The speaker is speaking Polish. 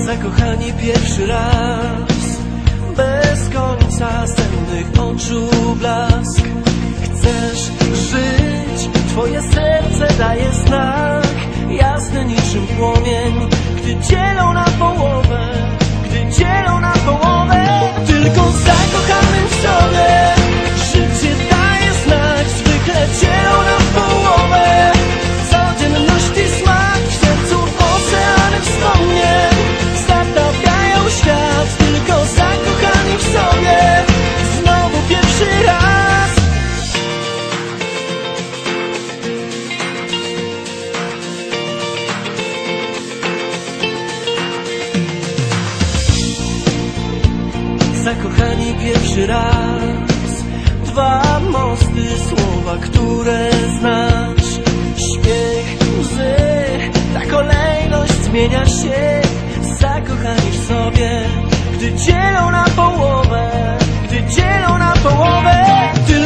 Zakochani pierwszy raz, bez końca sennych oczu blask. Chcesz żyć, twoje serce daje znak, jasny niczym płomień, gdy dzielą na połowę, gdy dzielą na połowę. Tylko zakochanym w sobie życie daje znak, zwykle dzielą na połowę. Codzienności smak, w sercu oceany wspomnień zatapiają świat. Tylko zakochani w sobie, znowu pierwszy raz. Zakochani pierwszy raz, dwa mosty, słowa, które znasz. Śmiech, łzy, ta kolejność zmienia się. Zakochani w sobie, gdy dzielą na połowę, gdy dzielą na połowę.